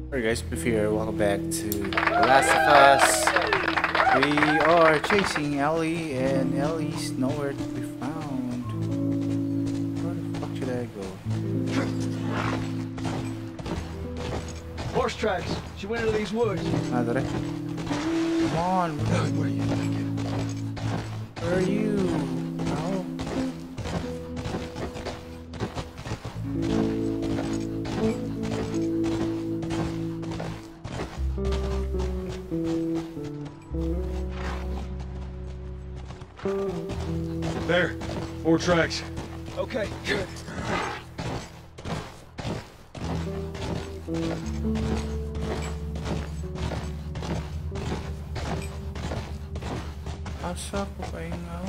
Alright guys, Beefear, welcome back to The Last of Us. We are chasing Ellie and Ellie's nowhere to be found. Where the fuck should I go? Horse tracks. She went into these woods. Madre. Come on. Where are you thinking? Where are you? No. There, 4 tracks. Okay, good. Asa ko pahinga.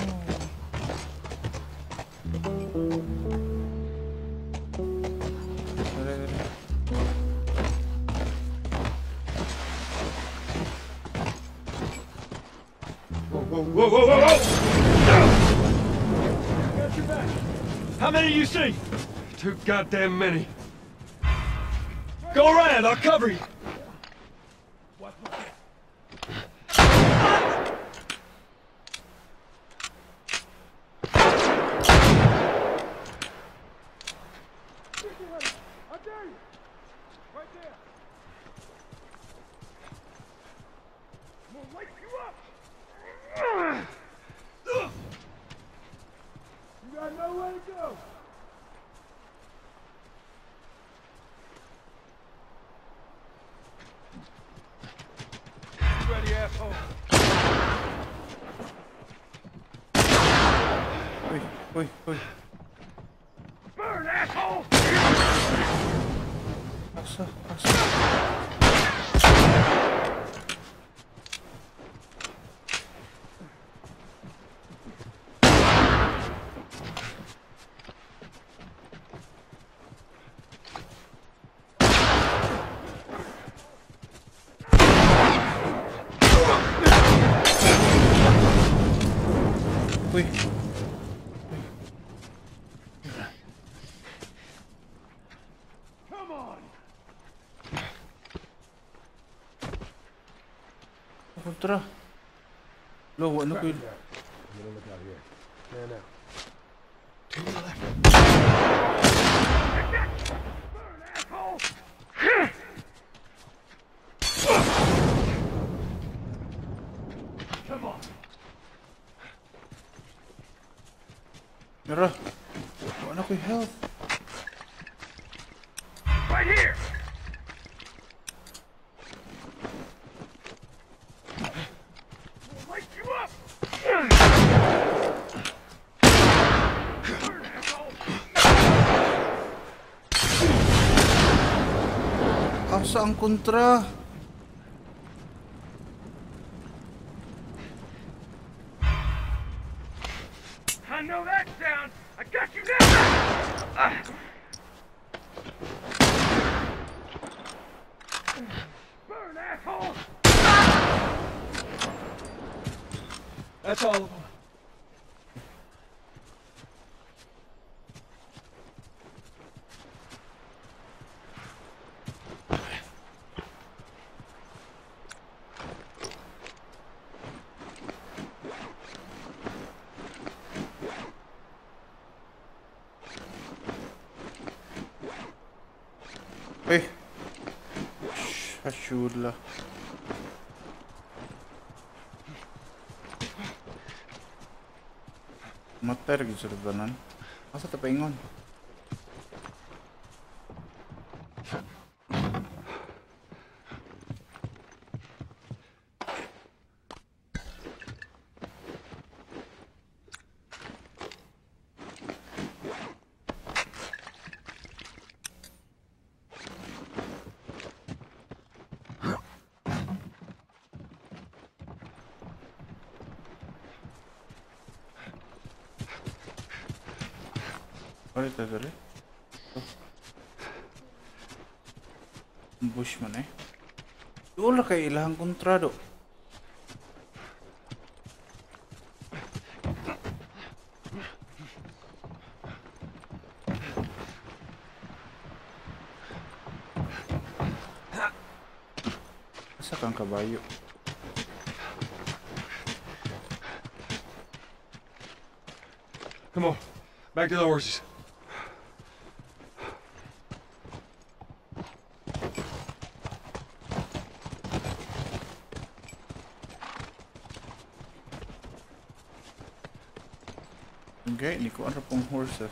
Whoa, whoa, whoa, whoa, whoa! Got your back. How many do you see? Too goddamn many. Go around, I'll cover you. Ready, asshole. Oi. Burn, asshole! Asa. Uy. Come on! Kontra. Lo, ano ko yun? I'm gonna look out here. Man out. To the left. Burn, asshole! Come on. Mira. Ano ko yung health? Right here! We'll light you up! Burn, asshole! Asa ang kontra? I know that sound! I got you now! Burn, asshole! That's all of them. Uy. Ashula. Matar gitu sa ganan. Asa ta paingon? Ano ito dali? Bush man eh. Wala kay ilahang kontrado. Asa kang kabayo? Come on. Back to the horses. Okay, hindi ko ano pong horses.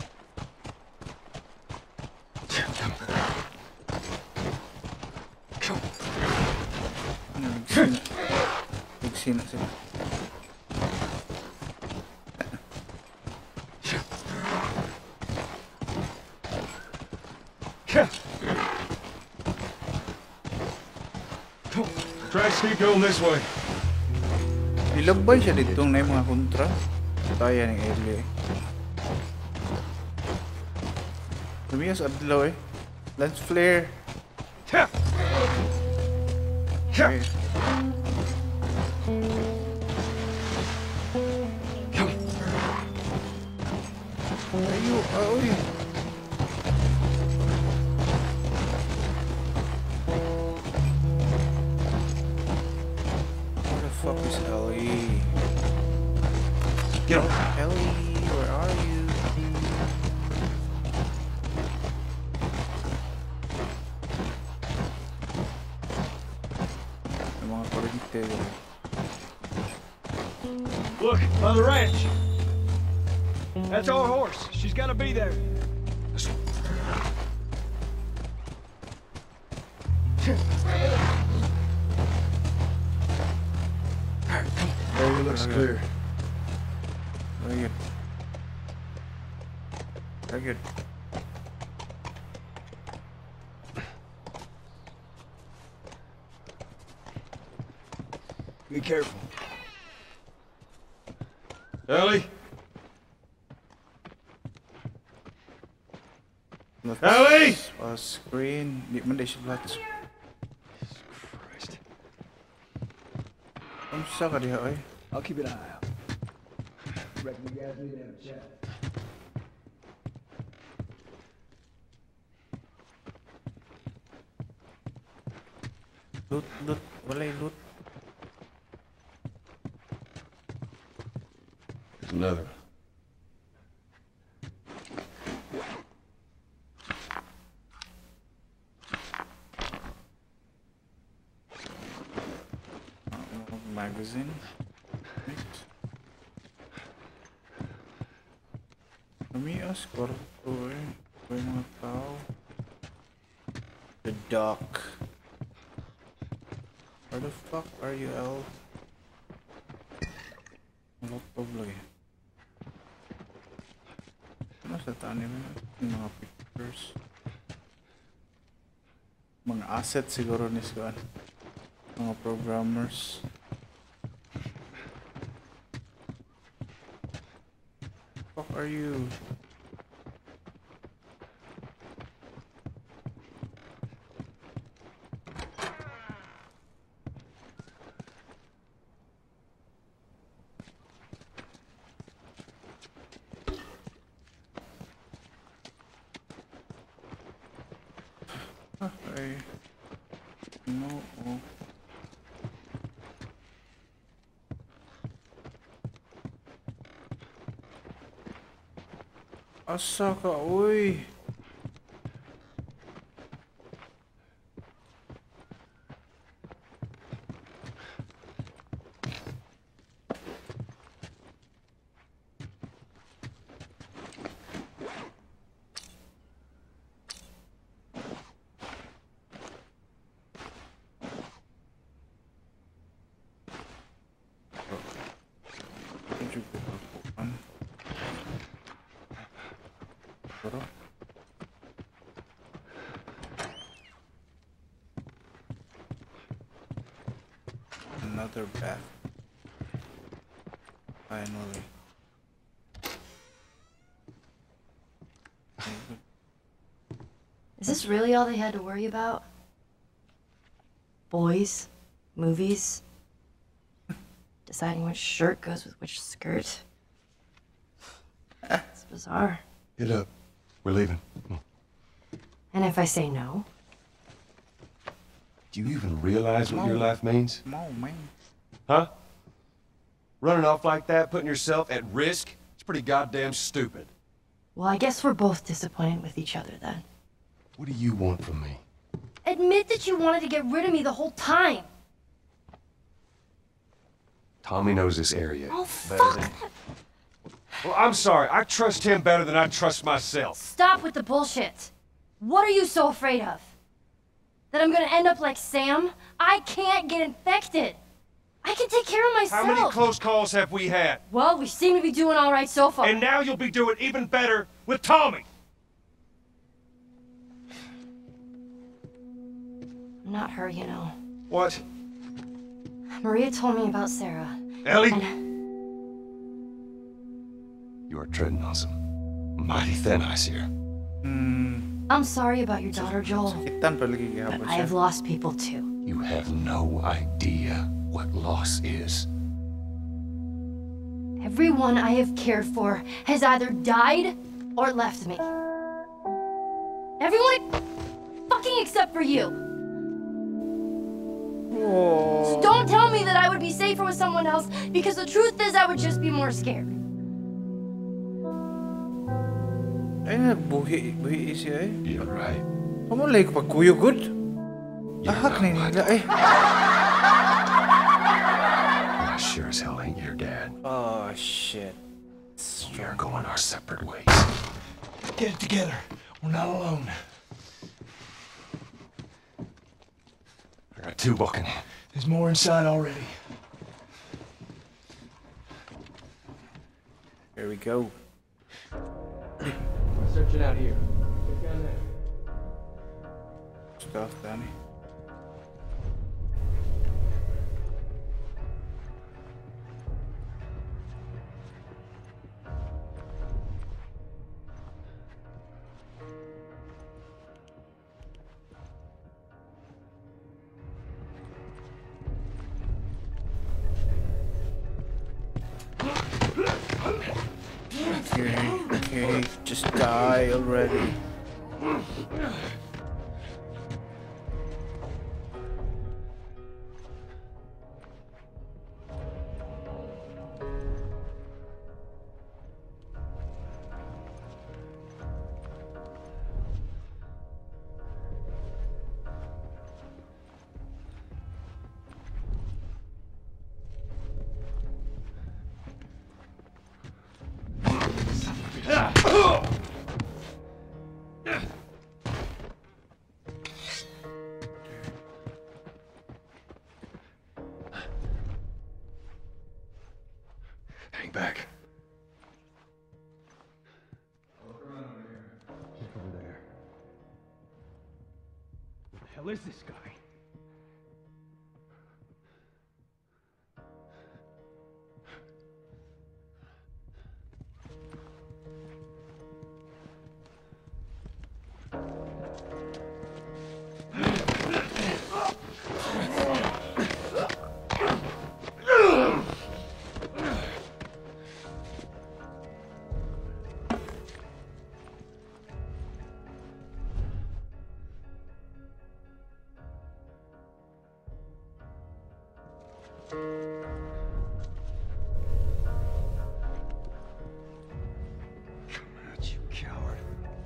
Ano, nagsina sila. Tracks keep going this way. Nilabay siya dito na yung mga kontra. Kaya ng area eh. Lumiyas adlaw eh. Lance flare. Okay. Ayo, uy. Where the fuck is Ellie? Get on. Ellie, where are you? Yung mga kuryente. Look, by the ranch. That's our horse. She's gotta be there. Area looks clear. Very good. Very good. Be careful. Ellie? Ellie! Screen. Di man siya blats. Christ. Ang sa ka diha oy. I'll keep an eye out. Reckon you guys need to have a chat. Loot. Walay loot. There's another. Magazine. Right. Kami kwarto eh. May mga tao. The dock. Where the fuck are you, El? Laptop lagi. Ano sa tanim mo? Yung mga pictures. Mga assets siguro ni Swan. Mga programmers. Fuck are you? Okay. No. Asa ka, uy? Medyo kukuhan. Pero another bath. Finally. Is this really all they had to worry about? Boys? Movies? Deciding which shirt goes with which skirt? It's bizarre. Get up. We're leaving. Come on. And if I say no? Do you even realize what your life means? Come on, man. Huh? Running off like that, putting yourself at risk? It's pretty goddamn stupid. Well, I guess we're both disappointed with each other then. What do you want from me? Admit that you wanted to get rid of me the whole time. Tommy knows this area. Oh, better fuck than... that. Well, I'm sorry. I trust him better than I trust myself. Stop with the bullshit. What are you so afraid of? That I'm gonna end up like Sam? I can't get infected. I can take care of myself. How many close calls have we had? Well, we seem to be doing all right so far. And now you'll be doing even better with Tommy. I'm not her, you know. What? Maria told me about Sarah. Ellie? And You are treading on some mighty thin ice here. I'm sorry about your daughter, Joel. Sakitan pa lagi But gihapon I have siya. lost people too. You have no idea what loss is. Everyone I have cared for has either died or left me. Everyone fucking except for you. So don't tell me that I would be safer with someone else, because the truth is I would just be more scared. Ay, nagbuhi siya eh. You're right. Kamalay ko pagkuyugod. Ahak na nila eh. I sure as hell ain't your dad. Oh, shit. We are going our separate ways. Get it together. We're not alone. I got two walking in. There's more inside already. Here we go. Searching out here. Look down there. Stuff, Danny. Okay, just die already. Hang back. Look over there. What the hell is this guy? You coward.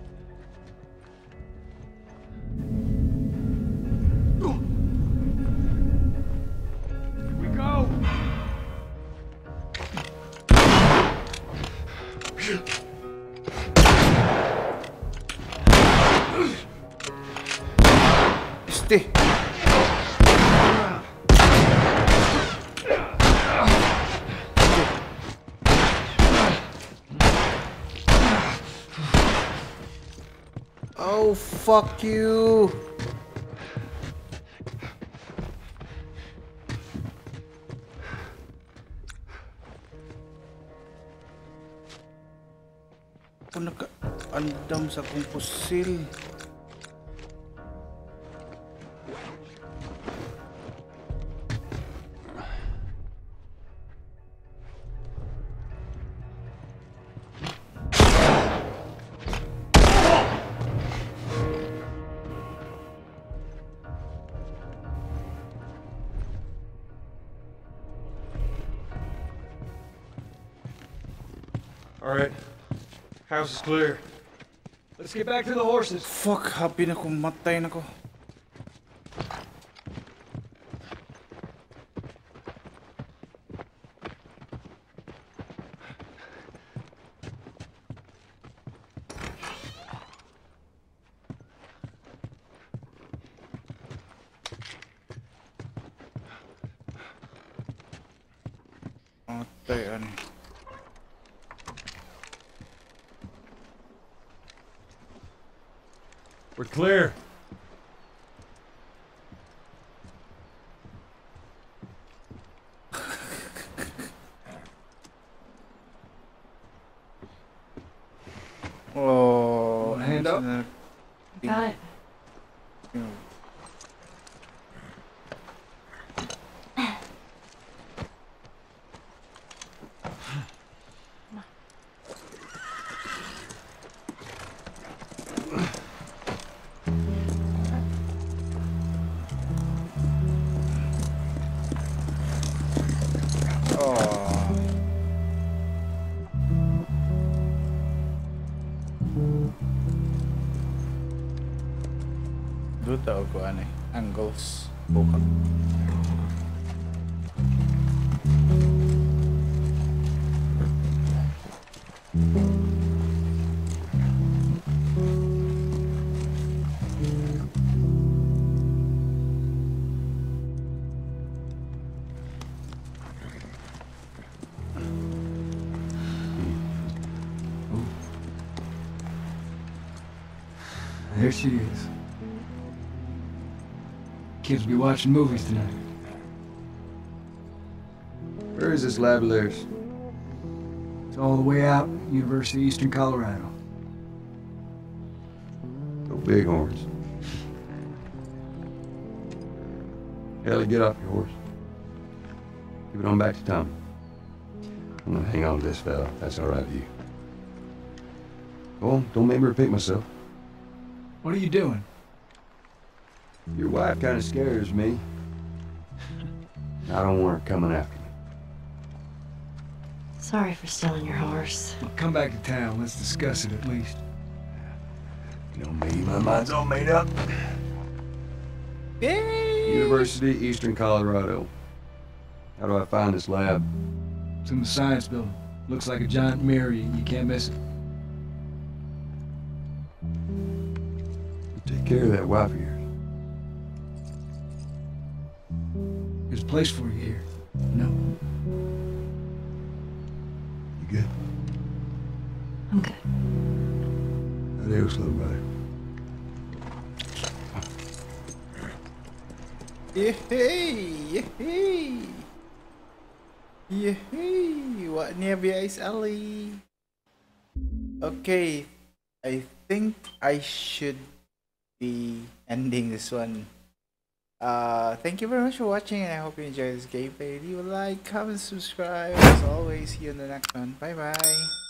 Here we go. Stay. Oh, fuck you. Ako naka-andam sa kong pusil. All right. House is clear. Let's get back to the horses. Fuck, happy na ko, matay na ko. Matay ani. We're clear. Oh, Wanna hand up? Got it. Oh. Duta o ko ano angles buka. There she is. Kids will be watching movies tonight. Where is this lab of theirs? It's all the way out, University of Eastern Colorado. Go Bighorns. Ellie, get off your horse. Give it on back to Tommy. I'm gonna hang on to this fella. That's all right with you. Go on, don't make me repeat myself. What are you doing? Your wife kind of scares me. I don't want her coming after me. Sorry for stealing your horse. Well, come back to town. Let's discuss it at least. You know me, my mind's all made up. Yay! University, Eastern Colorado. How do I find this lab? It's in the science building. Looks like a giant mirror. You can't miss it. Take care of that wife of yours. There's a place for you here. No. You good? I'm good. Adios, little brother. Yehey! Yehey! Yehey! What nearby is Ellie? Okay, I think I should be ending this one. Thank you very much for watching, and I hope you enjoyed this gameplay. Leave a like, comment, subscribe. As always, see you in the next one. Bye bye.